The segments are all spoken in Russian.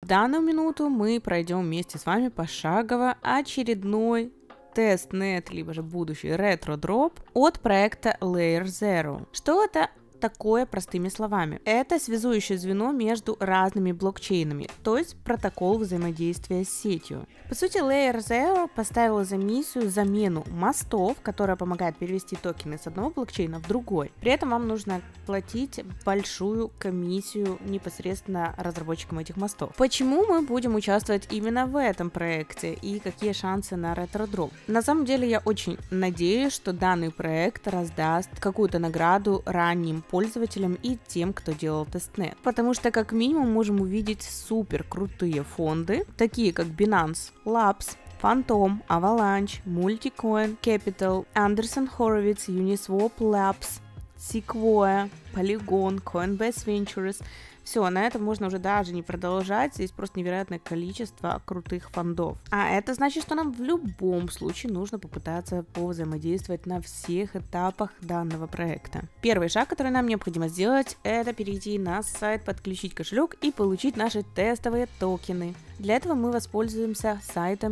данную минуту мы пройдем вместе с вами пошагово очередной тестнет, либо же будущий ретро-дроп от проекта Layer Zero. Что это такое, простыми словами? Это связующее звено между разными блокчейнами, то есть протокол взаимодействия с сетью. По сути, Layer Zero поставила за миссию замену мостов, которая помогает перевести токены с одного блокчейна в другой. При этом вам нужно платить большую комиссию непосредственно разработчикам этих мостов. Почему мы будем участвовать именно в этом проекте и какие шансы на ретро-дроп? На самом деле я очень надеюсь, что данный проект раздаст какую-то награду ранним пользователям и тем, кто делал тестнет. Потому что как минимум можем увидеть супер крутые фонды, такие как Binance Labs, Phantom, Avalanche, Multicoin, Capital, Andreessen Horowitz, Uniswap Labs, Sequoia, Polygon, Coinbase Ventures. Все, на этом можно уже даже не продолжать, здесь просто невероятное количество крутых фондов. А это значит, что нам в любом случае нужно попытаться повзаимодействовать на всех этапах данного проекта. Первый шаг, который нам необходимо сделать, это перейти на сайт, подключить кошелек и получить наши тестовые токены. Для этого мы воспользуемся сайтом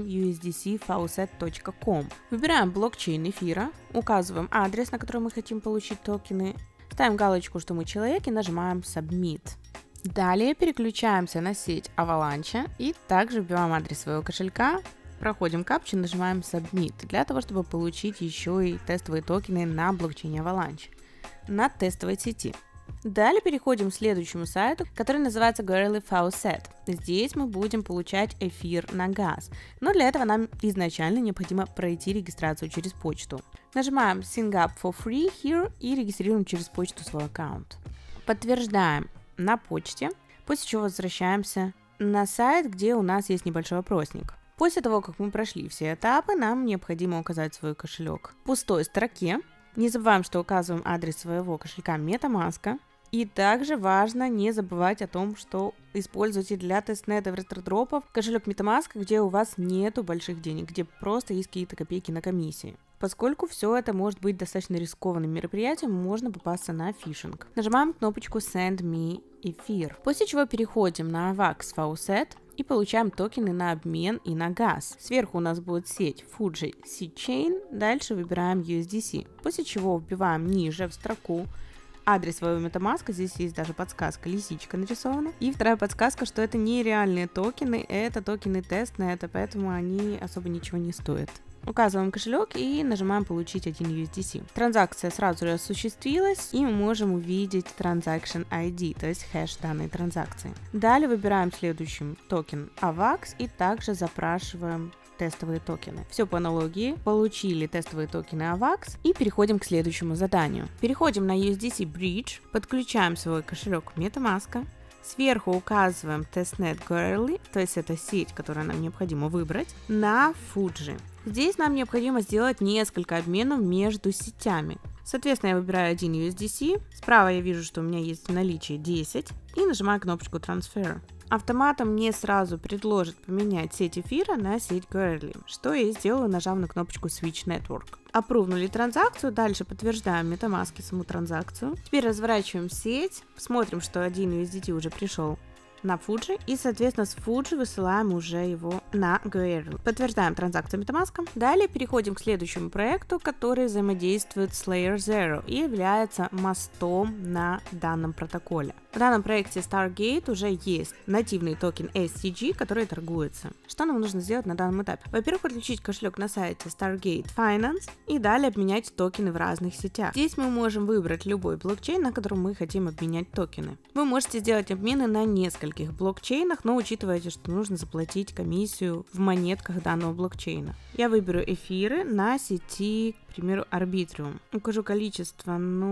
usdcfaucet.com. Выбираем блокчейн эфира, указываем адрес, на который мы хотим получить токены, ставим галочку, что мы человек, и нажимаем Submit. Далее переключаемся на сеть Avalanche и также вбиваем адрес своего кошелька, проходим капчу, нажимаем Submit для того, чтобы получить еще и тестовые токены на блокчейне Avalanche на тестовой сети. Далее переходим к следующему сайту, который называется Goerli Faucet. Здесь мы будем получать эфир на газ, но для этого нам изначально необходимо пройти регистрацию через почту. Нажимаем Sign up for free here и регистрируем через почту свой аккаунт. Подтверждаем на почте, после чего возвращаемся на сайт, где у нас есть небольшой опросник. После того, как мы прошли все этапы, нам необходимо указать свой кошелек в пустой строке. Не забываем, что указываем адрес своего кошелька MetaMask. И также важно не забывать о том, что используйте для тестнетов ретро-дропов кошелек MetaMask, где у вас нету больших денег, где просто есть какие-то копейки на комиссии. Поскольку все это может быть достаточно рискованным мероприятием, можно попасться на фишинг. Нажимаем кнопочку Send Me эфир, после чего переходим на Avax Faucet и получаем токены на обмен и на газ. Сверху у нас будет сеть Fuji C-Chain, дальше выбираем USDC, после чего вбиваем ниже в строку адрес своего MetaMask, здесь есть даже подсказка, лисичка нарисована. И вторая подсказка, что это не реальные токены, это токены тестнета, поэтому они особо ничего не стоят. Указываем кошелек и нажимаем получить 1 USDC. Транзакция сразу же осуществилась, и мы можем увидеть Transaction ID, то есть хэш данной транзакции. Далее выбираем следующий токен AVAX и также запрашиваем тестовые токены. Все по аналогии. Получили тестовые токены AVAX и переходим к следующему заданию. Переходим на USDC Bridge, подключаем свой кошелек MetaMask. Сверху указываем тестнет Goerli, то есть это сеть, которую нам необходимо выбрать, на Fuji. Здесь нам необходимо сделать несколько обменов между сетями. Соответственно, я выбираю 1 USDC, справа я вижу, что у меня есть в наличии 10, и нажимаю кнопочку Transfer. Автоматом мне сразу предложит поменять сеть эфира на сеть Goerli, что я и сделаю, нажав на кнопочку Switch Network. Апрувнули транзакцию, дальше подтверждаем в MetaMask саму транзакцию. Теперь разворачиваем сеть, смотрим, что 1 USDT уже пришел на Fuji, и, соответственно, с Fuji высылаем уже его на Goerli. Подтверждаем транзакцию MetaMask. Далее переходим к следующему проекту, который взаимодействует с Layer Zero и является мостом на данном протоколе. В данном проекте Stargate уже есть нативный токен SCG, который торгуется. Что нам нужно сделать на данном этапе? Во-первых, подключить кошелек на сайте Stargate Finance и далее обменять токены в разных сетях. Здесь мы можем выбрать любой блокчейн, на котором мы хотим обменять токены. Вы можете сделать обмены на нескольких блокчейнах, но учитывайте, что нужно заплатить комиссию в монетках данного блокчейна. Я выберу эфиры на сети, к примеру, Arbitrium. Укажу количество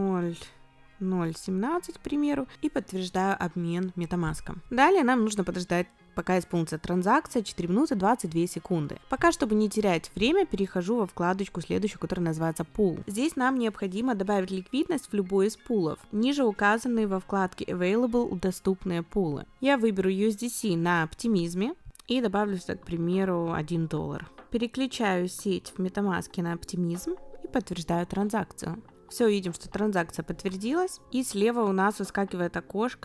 0.17, к примеру, и подтверждаю обмен MetaMask. Далее нам нужно подождать, пока исполнится транзакция, 4 минуты 22 секунды. Пока, чтобы не терять время, перехожу во вкладочку следующую, которая называется Pool. Здесь нам необходимо добавить ликвидность в любой из пулов, ниже указанные во вкладке Available доступные пулы. Я выберу USDC на оптимизме и добавлю сюда, к примеру, $1. Переключаю сеть в MetaMask на оптимизм и подтверждаю транзакцию. Все, видим, что транзакция подтвердилась, и слева у нас выскакивает окошко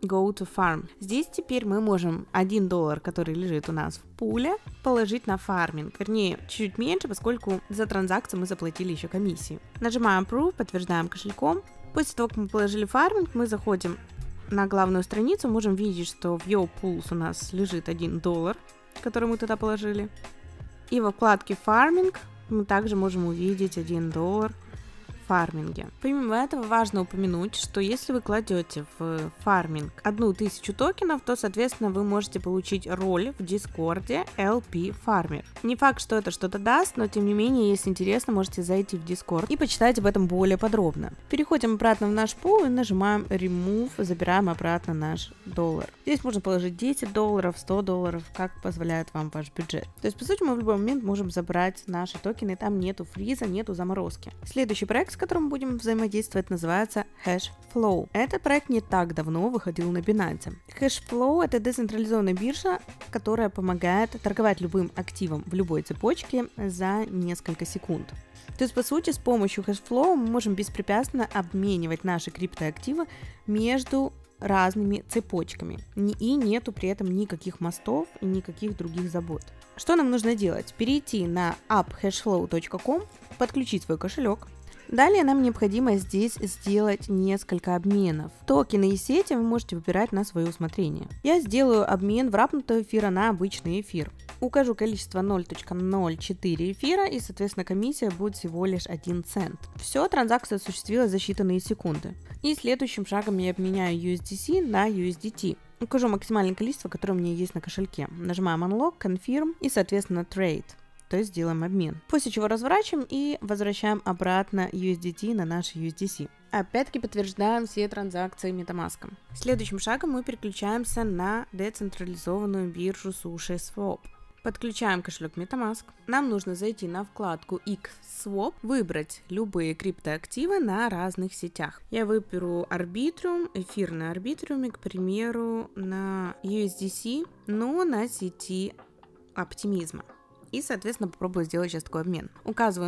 Go to Farm. Здесь теперь мы можем $1, который лежит у нас в пуле, положить на фарминг. Вернее, чуть меньше, поскольку за транзакцию мы заплатили еще комиссию. Нажимаем Approve, подтверждаем кошельком. После того, как мы положили фарминг, мы заходим на главную страницу, можем видеть, что в Your Pools у нас лежит $1, который мы туда положили. И во вкладке Farming мы также можем увидеть $1 в фарминге. Помимо этого важно упомянуть, что если вы кладете в фарминг 1000 токенов, то, соответственно, вы можете получить роль в Дискорде LP Farmer. Не факт, что это что-то даст, но тем не менее, если интересно, можете зайти в Discord и почитать об этом более подробно. Переходим обратно в наш пул и нажимаем Remove, забираем обратно наш $. Здесь можно положить $10, $100, как позволяет вам ваш бюджет. То есть, по сути, мы в любой момент можем забрать наши токены, там нету фриза, нету заморозки. Следующий проект, с которым будем взаимодействовать, называется Hashflow. Этот проект не так давно выходил на Binance. Hashflow — это децентрализованная биржа, которая помогает торговать любым активом в любой цепочке за несколько секунд. То есть, по сути, с помощью Hashflow мы можем беспрепятственно обменивать наши криптоактивы между разными цепочками. И нету при этом никаких мостов и никаких других забот. Что нам нужно делать? Перейти на appHashflow.com, подключить свой кошелек. Далее нам необходимо здесь сделать несколько обменов. Токены и сети вы можете выбирать на свое усмотрение. Я сделаю обмен врапнутого эфира на обычный эфир. Укажу количество 0.04 эфира, и, соответственно, комиссия будет всего лишь 1 цент. Все, транзакция осуществилась за считанные секунды. И следующим шагом я обменяю USDC на USDT. Укажу максимальное количество, которое у меня есть на кошельке. Нажимаем Unlock, Confirm и, соответственно, Trade. То есть делаем обмен. После чего разворачиваем и возвращаем обратно USDT на наш USDC. Опять-таки подтверждаем все транзакции MetaMask. Следующим шагом мы переключаемся на децентрализованную биржу SushiSwap. Подключаем кошелек MetaMask. Нам нужно зайти на вкладку XSwap, выбрать любые криптоактивы на разных сетях. Я выберу Arbitrum, эфир на Arbitrum, к примеру, на USDC, но на сети Optimism. И, соответственно, попробую сделать сейчас такой обмен. Указываю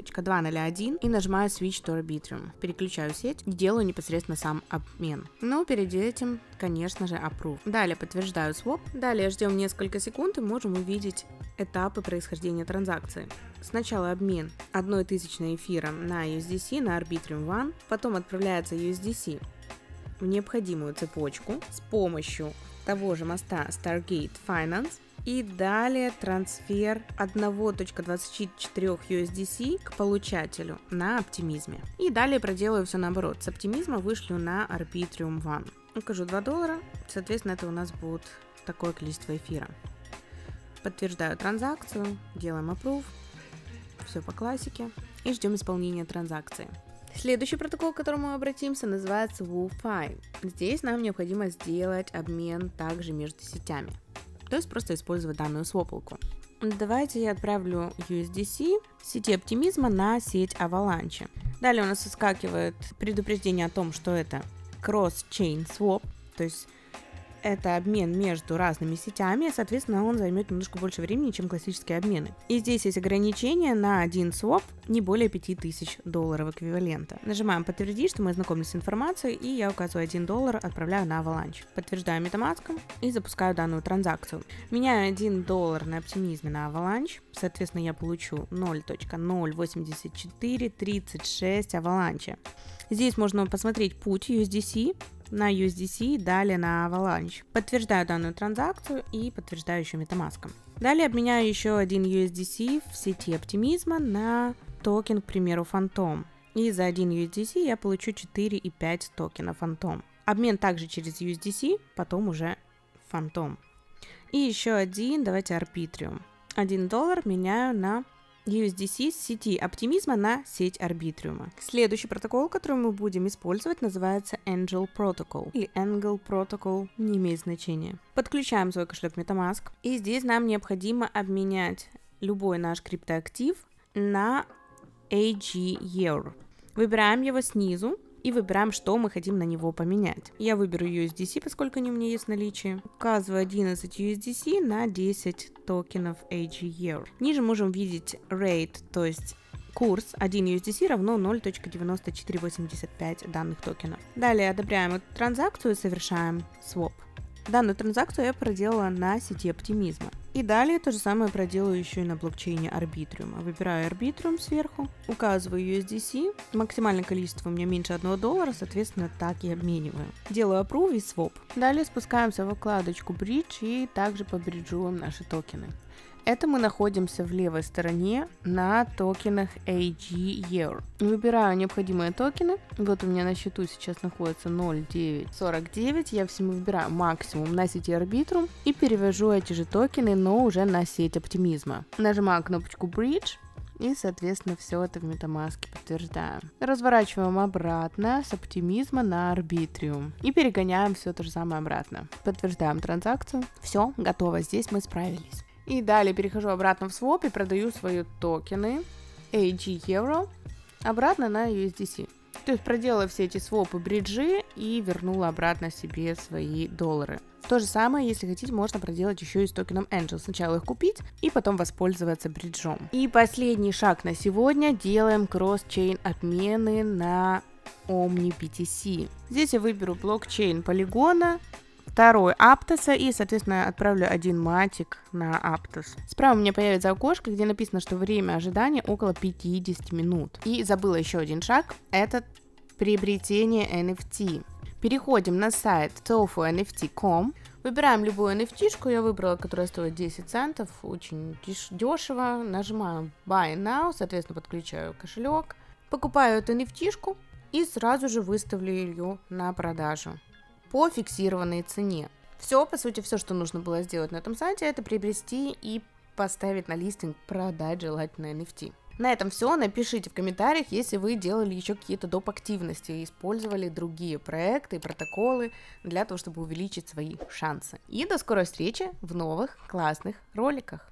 0.201 и нажимаю Switch to Arbitrum. Переключаю сеть и делаю непосредственно сам обмен. Но перед этим, конечно же, Approve. Далее подтверждаю swap. Далее ждем несколько секунд и можем увидеть этапы происхождения транзакции. Сначала обмен 1000 эфира на USDC на Arbitrum One. Потом отправляется USDC в необходимую цепочку с помощью того же моста Stargate Finance. И далее трансфер 1.24 USDC к получателю на оптимизме. И далее проделаю все наоборот. С оптимизма вышлю на Arbitrum One. Укажу $2. Соответственно, это у нас будет такое количество эфира. Подтверждаю транзакцию. Делаем Approve. Все по классике. И ждем исполнения транзакции. Следующий протокол, к которому мы обратимся, называется WooFi. Здесь нам необходимо сделать обмен также между сетями. То есть просто использовать данную свопалку. Давайте я отправлю USDC с сети оптимизма на сеть Avalanche. Далее у нас выскакивает предупреждение о том, что это cross-chain swap, то есть это обмен между разными сетями, соответственно, он займет немножко больше времени, чем классические обмены. И здесь есть ограничение на один своп не более $5000 эквивалента. Нажимаем подтвердить, что мы ознакомились с информацией, и я указываю $1, отправляю на Avalanche. Подтверждаю MetaMask и запускаю данную транзакцию. Меняю $1 на оптимизме на Avalanche, соответственно, я получу 0.08436 Avalanche. Здесь можно посмотреть путь USDC на USDC, далее на Avalanche. Подтверждаю данную транзакцию и подтверждаю еще MetaMask. Далее обменяю еще один USDC в сети оптимизма на токен, к примеру, Phantom. И за один USDC я получу 4,5 токена Phantom. Обмен также через USDC, потом уже Phantom. И еще один, давайте Arbitrum. $1 меняю на USDC с сети оптимизма на сеть Arbitrum. Следующий протокол, который мы будем использовать, называется Angel Protocol или Angle Protocol, не имеет значения. Подключаем свой кошелек MetaMask, и здесь нам необходимо обменять любой наш криптоактив на AGEAR. Выбираем его снизу и выбираем, что мы хотим на него поменять. Я выберу USDC, поскольку они у меня есть в наличии. Указываю 11 USDC на 10 токенов AGEAR. Ниже можем видеть rate, то есть курс 1 USDC равно 0.9485 данных токенов. Далее одобряем эту транзакцию и совершаем своп. Данную транзакцию я проделала на сети Оптимизма. И далее то же самое проделаю еще и на блокчейне Arbitrum. Выбираю Arbitrum сверху, указываю USDC, максимальное количество у меня меньше $1, соответственно, так и обмениваю. Делаю approve и swap. Далее спускаемся в вкладочку Bridge и также побриджуем наши токены. Это мы находимся в левой стороне на токенах AG-Year. Выбираю необходимые токены. Вот у меня на счету сейчас находится 0.949. Я всему выбираю максимум на сети Arbitrum и перевожу эти же токены, но уже на сеть Оптимизма. Нажимаю кнопочку Bridge. И, соответственно, все это в MetaMask подтверждаем. Разворачиваем обратно с Оптимизма на Arbitrum. И перегоняем все то же самое обратно. Подтверждаем транзакцию. Все, готово. Здесь мы справились. И далее перехожу обратно в своп и продаю свои токены AG-Euro обратно на USDC. То есть проделала все эти свопы, бриджи и вернула обратно себе свои доллары. То же самое, если хотите, можно проделать еще и с токеном Angel. Сначала их купить и потом воспользоваться бриджом. И последний шаг на сегодня. Делаем кросс-чейн обмены на OmniBTC. Здесь я выберу блокчейн Полигона, второй Aptos и, соответственно, отправлю один матик на Aptos. Справа у меня появится окошко, где написано, что время ожидания около 50 минут. И забыла еще один шаг, это приобретение NFT. Переходим на сайт tofu.nft.com, выбираем любую NFT-шку, я выбрала, которая стоит 10 центов, очень дешево, нажимаю Buy Now, соответственно, подключаю кошелек, покупаю эту NFT-шку и сразу же выставлю ее на продажу по фиксированной цене. Все, по сути, все, что нужно было сделать на этом сайте, это приобрести и поставить на листинг, продать желательно NFT. На этом все. Напишите в комментариях, если вы делали еще какие-то доп. Активности и использовали другие проекты и протоколы для того, чтобы увеличить свои шансы. И до скорой встречи в новых классных роликах.